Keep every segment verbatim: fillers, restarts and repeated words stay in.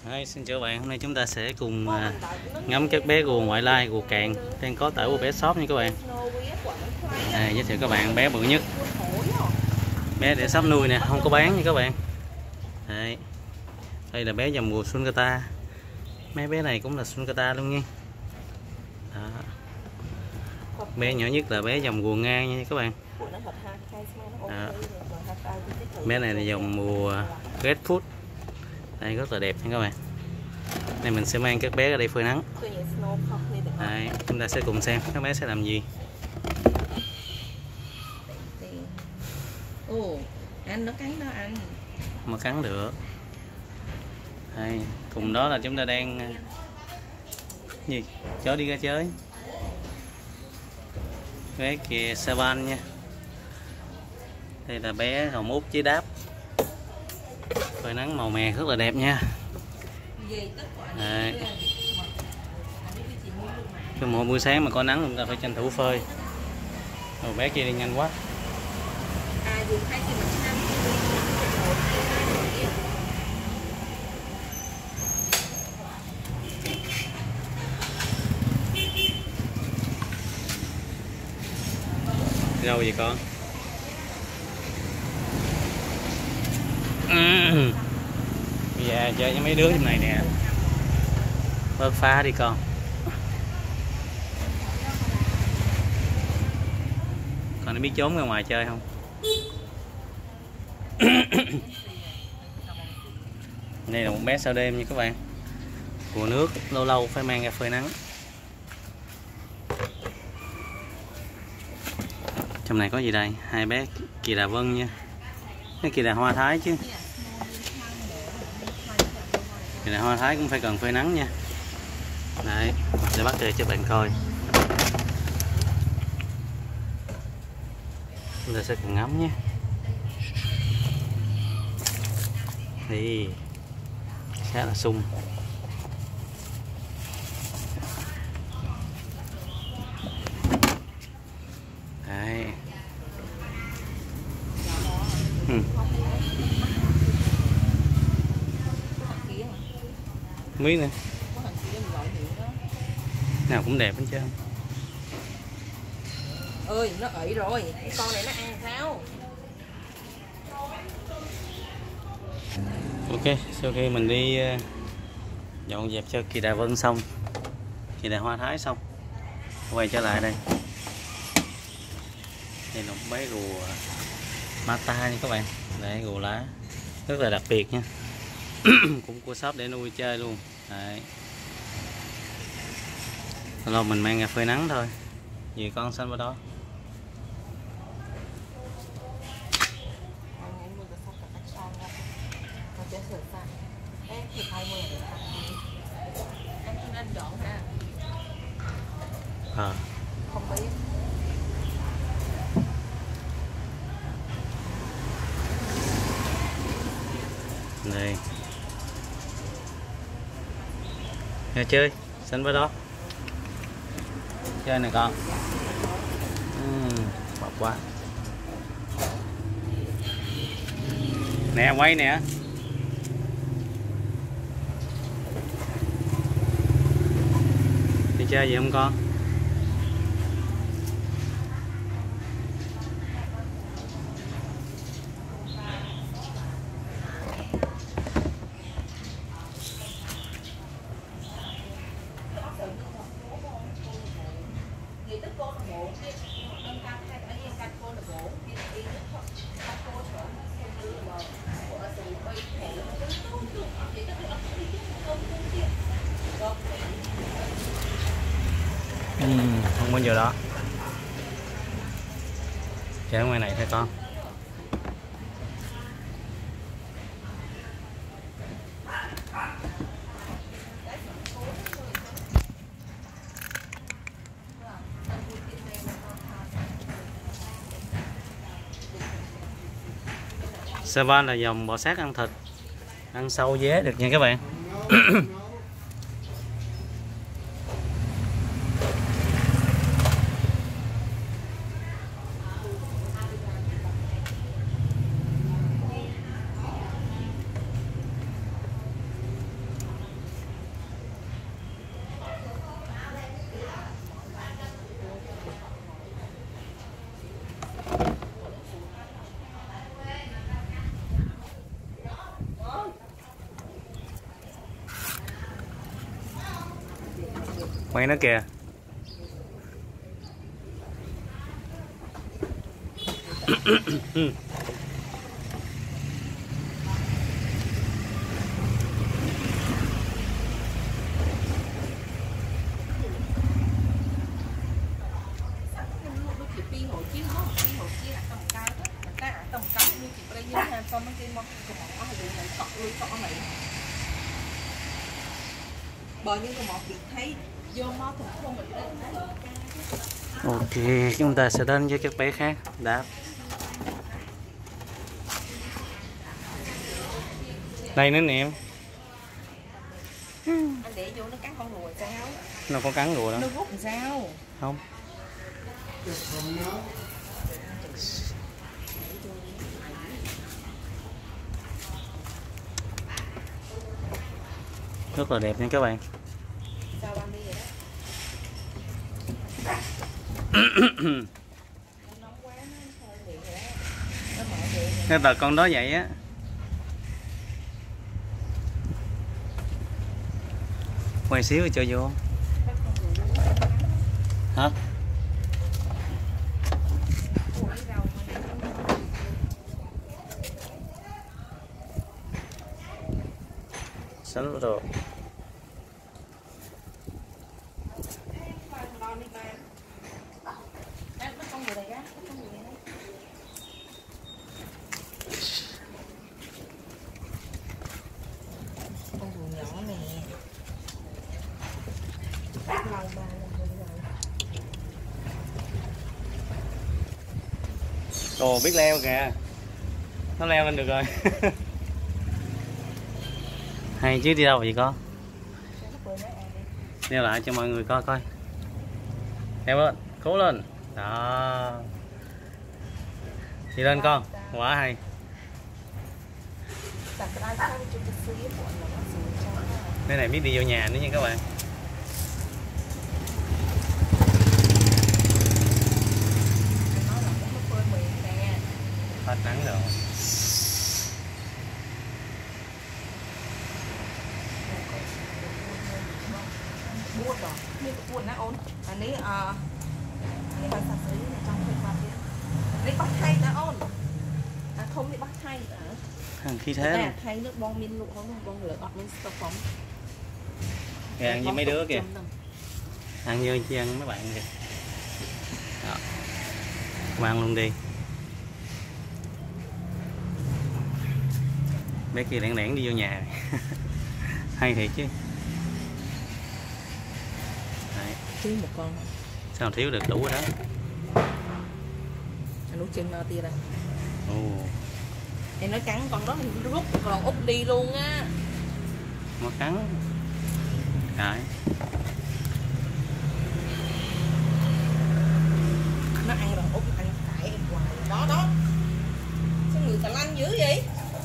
Hi, xin chào bạn, hôm nay chúng ta sẽ cùng à, ngắm các bé rùa ngoại lai, rùa càng đang có tại của bé shop nha các bạn. À, giới thiệu các bạn bé bự nhất, bé để shop nuôi nè, không có bán nha các bạn. Đây, đây là bé dòng rùa Sulcata, mấy bé này cũng là Sulcata luôn nha. Đó. Bé nhỏ nhất là bé dòng rùa ngang nha các bạn. Đó. Bé này là dòng rùa Redfoot, đây rất là đẹp nha các bạn. Này mình sẽ mang các bé ra đây phơi nắng. Đây, chúng ta sẽ cùng xem các bé sẽ làm gì. Ồ, anh nó cắn đó anh. Mà cắn được. Đây, cùng đó là chúng ta đang gì? Chó đi ra chơi. Bé kia Savan nha. Đây là bé hồng út với đáp. Phơi nắng màu mè rất là đẹp nha. Đây. Cái mỗi buổi sáng mà có nắng chúng ta phải tranh thủ phơi. Rồi bé kia đi nhanh quá. Đâu vậy con? Uhm. Bây giờ chơi với mấy đứa trong này nè. Bớt phá đi con. Con nó biết trốn ra ngoài chơi không? Đây là một bé sao đêm nha các bạn. Của nước lâu lâu phải mang ra phơi nắng. Trong này có gì đây? Hai bé kỳ đà vân nha. Cái kỳ đà hoa thái chứ. Kỳ đà hoa thái cũng phải cần phơi nắng nha. Đấy, để bắt về cho bạn coi. Chúng ta sẽ cùng ngắm nhé. Thì khá là sung. Đấy. Ừ. Biết nè. Nào cũng đẹp hết trơn. Ơi, nó ẩy rồi, cái con này nó ăn sao? Ok, sau khi mình đi dọn dẹp cho kỳ đà vân xong, kỳ đà hoa thái xong, quay trở lại đây. Đây là một bé rùa Mata nha các bạn. Đây, rùa lá rất là đặc biệt nha. Cũng của shop để nuôi chơi luôn. Đấy. Lâu mình mang ra phơi nắng thôi. Vì con xanh vào đó. À. Không biết. Đây. Ra chơi, xanh vào đó. Chơi này con. Uhm, bọc quá. Nè, quay nè. Đi chơi gì không con? Ừ, không bao giờ đó. Chơi ở ngoài này thôi con. Savan là dòng bò sát ăn thịt, ăn sâu dế được nha các bạn. Quay nó kìa. Bờ nhưng mà việc thấy vô mó thùng không mình lên. Ok, chúng ta sẽ đến với các bé khác. Đáp. Đây nữa nè em. Anh để vô nó cắn con rùa sao? Nó có cắn rùa đâu. Nó rút làm sao? Không. Rất là đẹp nha các bạn. Sao anh đi vậy đó? Cái tờ con đó vậy á. Quay xíu rồi cho vô. Hả? Sẵn rồi. Con rùa nhỏ nè. Ồ, biết leo kìa. Nó leo lên được rồi. Hay chứ, đi đâu vậy con? Leo lại cho mọi người coi coi. Leo lên, cố lên. Đó. Đi lên con, quá hay. Cái này biết đi vô nhà nữa nha các bạn. Hết nắng rồi. Buồn rồi, như buồn nó ổn. Anh ấy à, anh ấy bán sạch giấy này trong thời gian kia. Anh ấy bắt thay đã ổn. À không thì bắt thay nữa. Thằng khi thế à, thay nước bong min lụ không bong lửa ọt lên stop phóng. Kìa, ăn với mấy đứa kìa. Ăn như chi ăn mấy bạn kìa. Đó. Không ăn luôn đi. Bé kia lẻn lẻn đi vô nhà. Hay thiệt chứ. Đấy. Thiếu một con. Sao thiếu được, đủ rồi đó. Anh út trên tia đây. Ồ. Em nói cắn con đó mình rút còn út đi luôn á. Nó cắn. Đấy. Nó ăn rồi út ăn tại em hoài. Đó đó. Sao người ta lanh dữ vậy?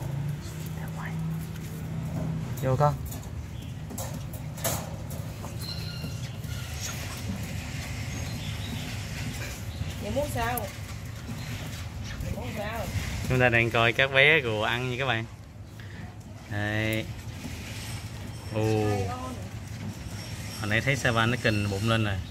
Vô con. Vậy muốn sao? Vậy muốn sao? Chúng ta đang coi các bé rùa ăn nha các bạn. Đây. Ồ. Hồi nãy thấy Savan nó kình bụng lên rồi.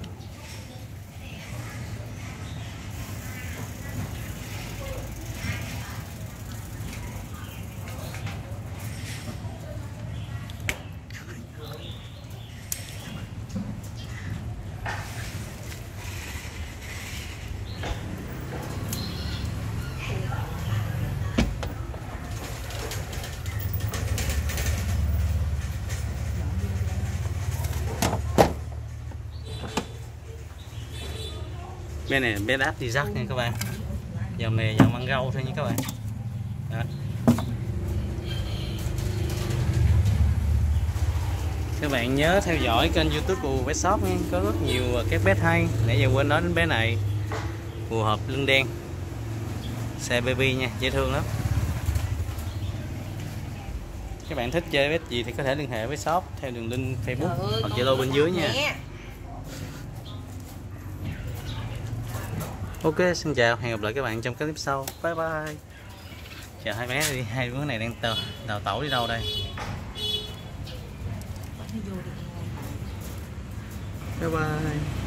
Bên này bé đáp đi rắc nha các bạn. Dòng này dòng ăn rau thôi nha các bạn. Đó. Các bạn nhớ theo dõi kênh YouTube của Pet Shop nha, có rất nhiều các pet hay. Nãy giờ quên nói đến bé này, phù hợp lưng đen, xe baby nha, dễ thương lắm. Các bạn thích chơi pet gì thì có thể liên hệ với shop theo đường link Facebook ơi, hoặc Zalo bên dưới nha. Mẹ. Ok, xin chào, hẹn gặp lại các bạn trong các clip sau. Bye bye. Chào hai bé đi, hai đứa này đang tờ đào tẩu đi đâu đây? Bye bye.